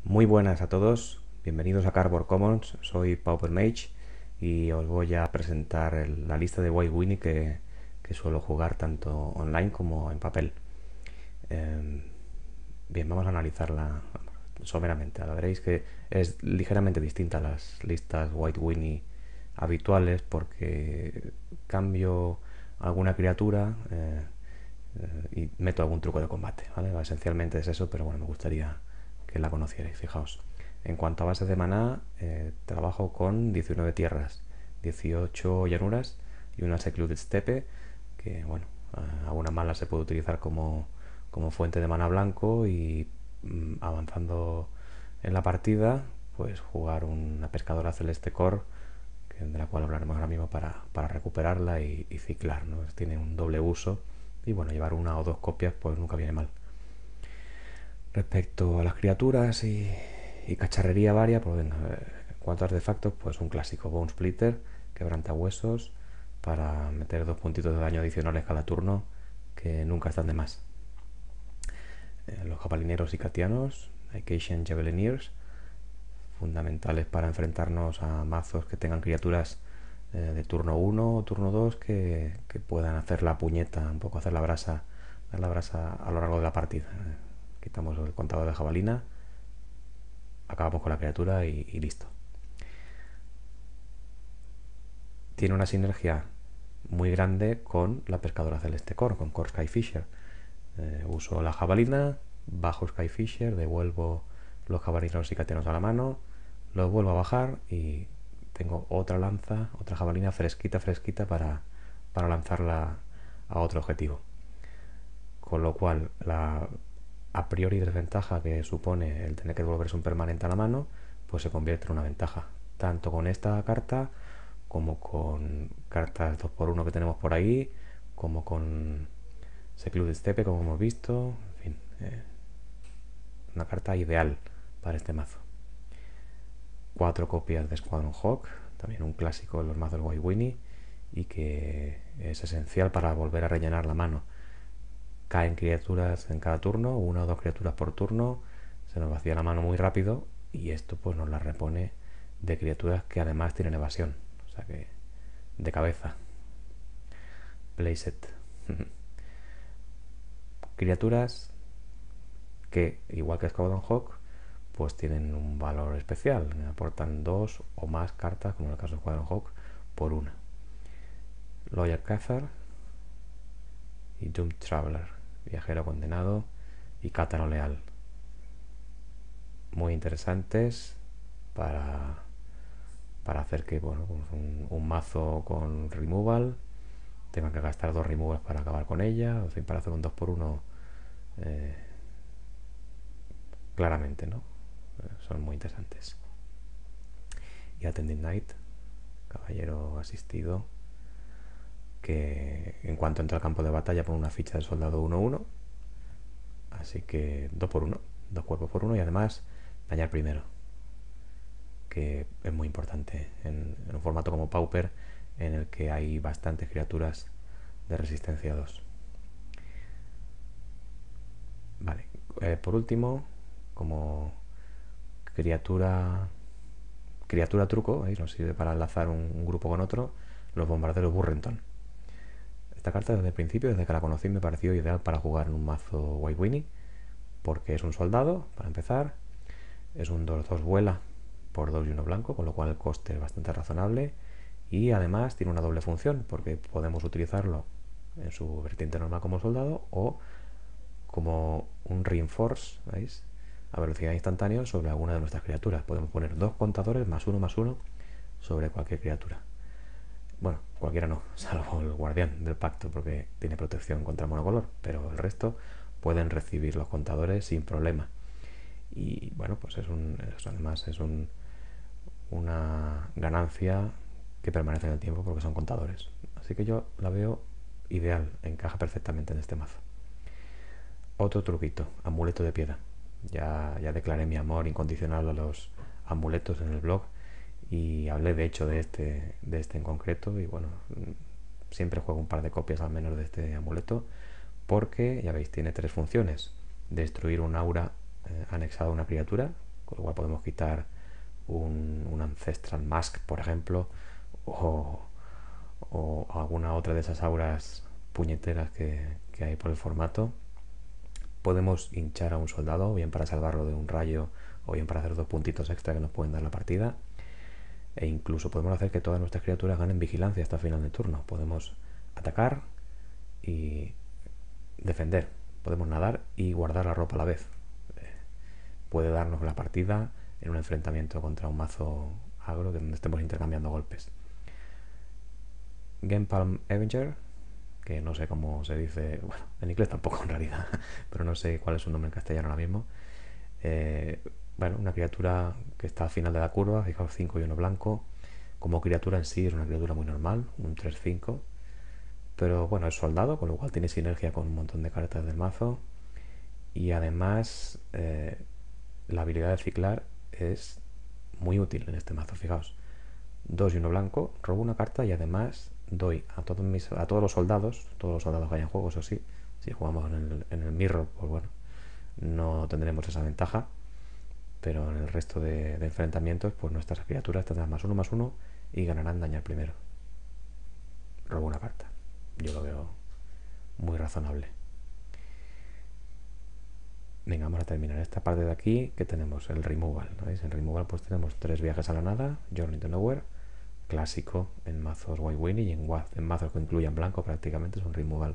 Muy buenas a todos, bienvenidos a Cardboard Commons, soy Pauper Mage y os voy a presentar la lista de White Winnie que suelo jugar tanto online como en papel. Eh, Bien, vamos a analizarla someramente. Ahora veréis que es ligeramente distinta a las listas White Winnie habituales porque cambio alguna criatura y meto algún truco de combate, ¿vale? Esencialmente es eso, pero bueno, me gustaría que la conocierais. Fijaos, en cuanto a bases de maná, trabajo con 19 tierras, 18 llanuras y una secluded steppe, que bueno, a una mala se puede utilizar como fuente de maná blanco y avanzando en la partida, pues jugar una pescadora celeste core, de la cual hablaremos ahora mismo para recuperarla y ciclar, ¿no? Tiene un doble uso y bueno, llevar una o dos copias pues nunca viene mal. Respecto a las criaturas y cacharrería varia, pues venga, en cuanto a artefactos, pues un clásico, Bone Splitter, quebranta huesos, para meter 2 puntitos de daño adicionales cada turno, que nunca están de más. Los japalineros y catianos, Acacian Javelineers, fundamentales para enfrentarnos a mazos que tengan criaturas de turno 1 o turno 2 que puedan hacer la puñeta, un poco hacer dar la brasa a lo largo de la partida. Quitamos el contador de jabalina, acabamos con la criatura y listo. Tiene una sinergia muy grande con la pescadora celeste core, con Core Skyfisher. Uso la jabalina, bajo Skyfisher, devuelvo los jabalinos y catenos a la mano, los vuelvo a bajar y tengo otra lanza, otra jabalina fresquita, fresquita para lanzarla a otro objetivo. Con lo cual, la a priori desventaja que supone el tener que devolverse un permanente a la mano, pues se convierte en una ventaja. Tanto con esta carta, como con cartas 2x1 que tenemos por ahí, como con Secluded Steppe, como hemos visto. En fin, una carta ideal para este mazo. 4 copias de Squadron Hawk, también un clásico de los mazos White Winnie y que es esencial para volver a rellenar la mano. Caen criaturas en cada turno, una o dos criaturas por turno, se nos vacía la mano muy rápido y esto pues nos la repone de criaturas que además tienen evasión, o sea que de cabeza. Playset. Criaturas que, igual que Squadron Hawk, pues tienen un valor especial, aportan dos o más cartas, como en el caso de Squadron Hawk, por una. Loyal Cathar y Doom Traveler, viajero condenado y Cátano Leal. Muy interesantes para, para hacer que bueno, pues un mazo con removal tenga que gastar 2 removals para acabar con ella, o sea, para hacer un 2x1 eh, claramente, ¿no? Son muy interesantes. Y Attending Knight, caballero asistido, que en cuanto entra al campo de batalla pone una ficha de soldado 1-1, así que 2x1, 2 cuerpos por 1 y además dañar primero, que es muy importante en un formato como Pauper en el que hay bastantes criaturas de resistencia 2. Vale, por último, como criatura truco, ¿veis? Nos sirve para enlazar un grupo con otro, los bombarderos Burrenton. Esta carta desde el principio, desde que la conocí, me pareció ideal para jugar en un mazo White Winnie, porque es un soldado, para empezar, es un 2-2 vuela por 2 y 1 blanco, con lo cual el coste es bastante razonable y además tiene una doble función, porque podemos utilizarlo en su vertiente normal como soldado o como un reinforce, ¿veis? A velocidad instantánea sobre alguna de nuestras criaturas. Podemos poner 2 contadores +1/+1 sobre cualquier criatura. Bueno, cualquiera no, salvo el guardián del pacto, porque tiene protección contra monocolor, pero el resto pueden recibir los contadores sin problema. Y bueno, pues además es una ganancia que permanece en el tiempo porque son contadores. Así que yo la veo ideal, encaja perfectamente en este mazo. Otro truquito, amuleto de piedra. Ya declaré mi amor incondicional a los amuletos en el blog y hablé de hecho de este en concreto y bueno, siempre juego un par de copias al menos de este amuleto porque, ya veis, tiene 3 funciones. Destruir un aura anexado a una criatura, con lo cual podemos quitar un Ancestral Mask, por ejemplo, o, o alguna otra de esas auras puñeteras que hay por el formato. Podemos hinchar a un soldado, bien para salvarlo de un rayo o bien para hacer 2 puntitos extra que nos pueden dar la partida. E incluso podemos hacer que todas nuestras criaturas ganen vigilancia hasta final de turno. Podemos atacar y defender. Podemos nadar y guardar la ropa a la vez. Puede darnos la partida en un enfrentamiento contra un mazo agro donde estemos intercambiando golpes. Genpalm Avenger, que no sé cómo se dice, bueno, en inglés tampoco en realidad, pero no sé cuál es su nombre en castellano ahora mismo. Bueno, una criatura que está al final de la curva, fijaos, 5 y 1 blanco. Como criatura en sí es una criatura muy normal, un 3-5, pero bueno, es soldado, con lo cual tiene sinergia con un montón de cartas del mazo. Y además la habilidad de ciclar es muy útil en este mazo, fijaos. 2 y 1 blanco, robo una carta y además doy a todos los soldados que hay en juego, eso sí. Si jugamos en el mirror, pues bueno, no tendremos esa ventaja, pero en el resto de enfrentamientos, pues nuestras criaturas tendrán +1/+1 y ganarán dañar primero. Robo una carta, yo lo veo muy razonable. Venga, vamos a terminar esta parte de aquí, que tenemos el removal, ¿no veis? En removal pues tenemos 3 viajes a la nada, Journey to Nowhere, clásico en mazos White Winnie y en mazos que incluyan blanco prácticamente, es un removal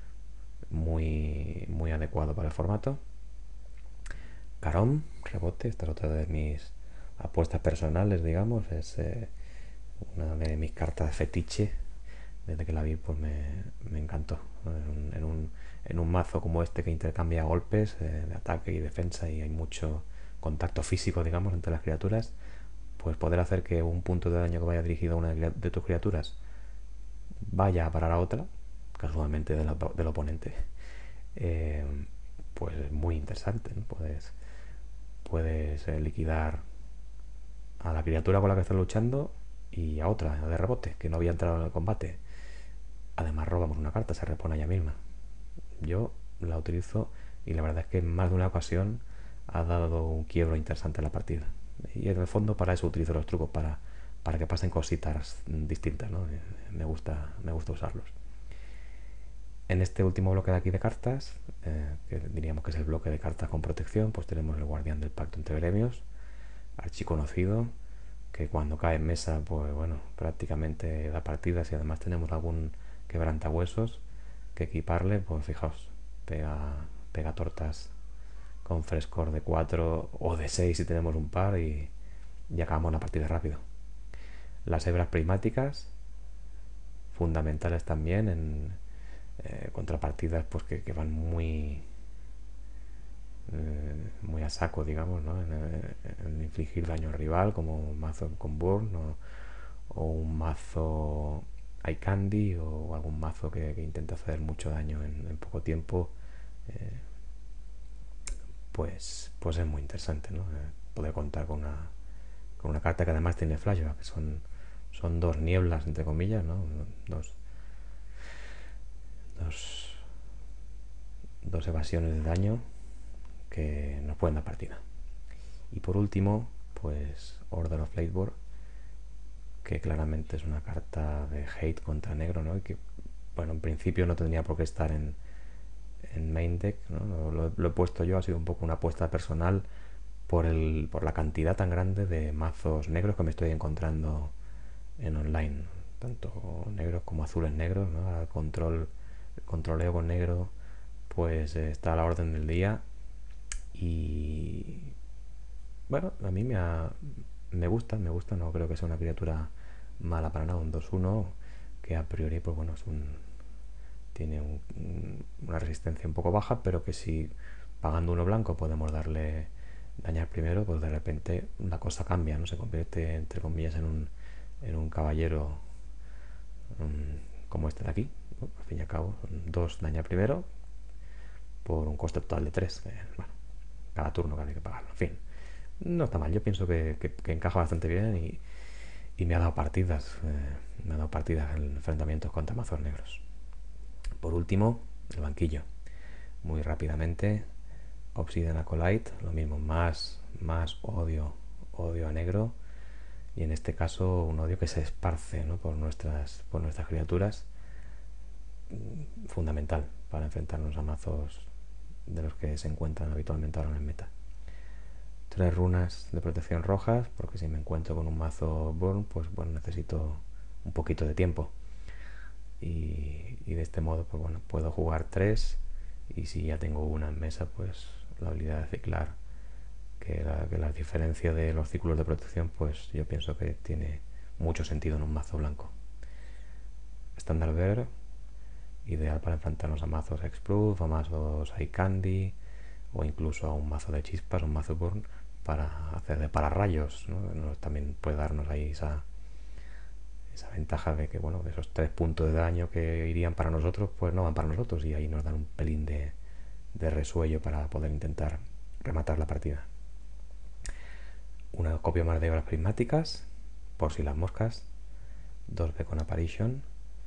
muy adecuado para el formato. Carom, rebote, esta es otra de mis apuestas personales, digamos, es una de mis cartas fetiche. Desde que la vi pues me encantó, ¿no? En un mazo como este que intercambia golpes de ataque y defensa y hay mucho contacto físico, digamos, entre las criaturas, pues poder hacer que un punto de daño que vaya dirigido a una de tus criaturas vaya a parar a otra, casualmente del oponente, eh, pues es muy interesante, ¿no? Puedes liquidar a la criatura con la que estás luchando y a otra de rebote que no había entrado en el combate. Además robamos una carta, se repone ella misma. Yo la utilizo y la verdad es que en más de una ocasión ha dado un quiebro interesante a la partida. Y en el fondo para eso utilizo los trucos, para que pasen cositas distintas, ¿no? Me gusta usarlos. En este último bloque de aquí de cartas, que diríamos que es el bloque de cartas con protección, pues tenemos el Guardián del Pacto entre Gremios, archiconocido, que cuando cae en mesa, pues bueno, prácticamente da partidas y además tenemos algún quebrantahuesos que equiparle, pues fijaos, pega tortas con frescor de 4 o de 6 si tenemos un par y acabamos la partida rápido. Las hebras prismáticas, fundamentales también en contrapartidas pues que van muy a saco, digamos, ¿no? En infligir daño al rival, como un mazo con Burn o un mazo iCandy o algún mazo que intenta hacer mucho daño en poco tiempo. Pues es muy interesante, ¿no? Poder contar con una carta que además tiene flashback, que son 2 nieblas, entre comillas, ¿no? Dos, dos, dos evasiones de daño que nos pueden dar partida. Y por último, pues Order of Lightborn, que claramente es una carta de hate contra negro, ¿no? Y que, bueno, en principio no tendría por qué estar en main deck, ¿no? Lo he puesto yo, ha sido un poco una apuesta personal por la cantidad tan grande de mazos negros que me estoy encontrando en online, tanto negros como azules negros, ¿no? El controleo con negro pues está a la orden del día y bueno, a mí me gusta, no creo que sea una criatura mala para nada, un 2-1 que a priori pues bueno, tiene una resistencia un poco baja, pero que si pagando uno blanco podemos darle dañar primero, pues de repente la cosa cambia, ¿no? Se convierte entre comillas en un caballero como este de aquí, ¿no? Al fin y al cabo, 2 dañar primero por un coste total de 3, bueno, cada turno que hay que pagarlo, en fin, no está mal, yo pienso que encaja bastante bien y me ha dado partidas, en enfrentamientos contra mazos negros. Por último, el banquillo, muy rápidamente. Obsidian Acolyte, lo mismo, más más odio, odio a negro, y en este caso un odio que se esparce, ¿no?, por nuestras criaturas, fundamental para enfrentarnos a mazos de los que se encuentran habitualmente ahora en el meta. 3 runas de protección rojas, porque si me encuentro con un mazo burn, pues bueno, necesito un poquito de tiempo. Y de este modo, pues bueno, puedo jugar 3, y si ya tengo una en mesa, pues la habilidad de ciclar, que la diferencia de los círculos de protección, pues yo pienso que tiene mucho sentido en un mazo blanco. Standard Bearer, ideal para enfrentarnos a mazos Hexproof, a mazos Eye Candy, o incluso a un mazo de chispas, un mazo burn, para hacer de pararrayos, ¿no? También puede darnos ahí esa ventaja de que, bueno, esos 3 puntos de daño que irían para nosotros, pues no van para nosotros, y ahí nos dan un pelín de resuello para poder intentar rematar la partida. Una copia más de obras prismáticas, por si las moscas. 2 Beacon Apparition,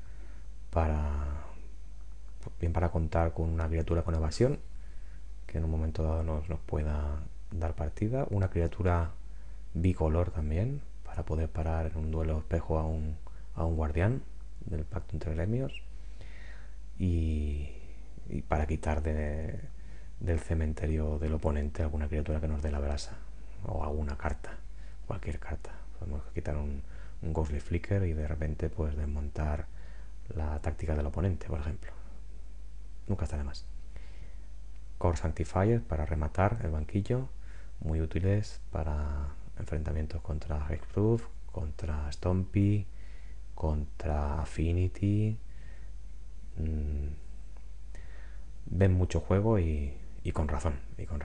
bien para contar con una criatura con evasión que en un momento dado nos pueda dar partida. Una criatura bicolor también, para poder parar en un duelo espejo a un guardián del pacto entre gremios, y para quitar del cementerio del oponente alguna criatura que nos dé la brasa, o alguna carta, cualquier carta. Podemos quitar un Ghostly Flicker y de repente pues desmontar la táctica del oponente, por ejemplo. Nunca está de más. Core Sanctifier para rematar el banquillo, muy útiles para enfrentamientos contra Hexproof, contra Stompy, contra Affinity. Ven mucho juego y con razón,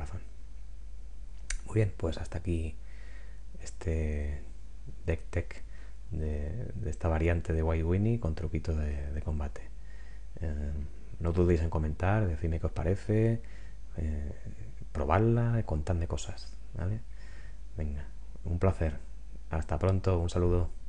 Muy bien, pues hasta aquí este deck tech de esta variante de White Winnie con truquitos de combate. No dudéis en comentar, decidme qué os parece, probarla, contadme cosas, ¿vale? Venga, un placer. Hasta pronto, un saludo.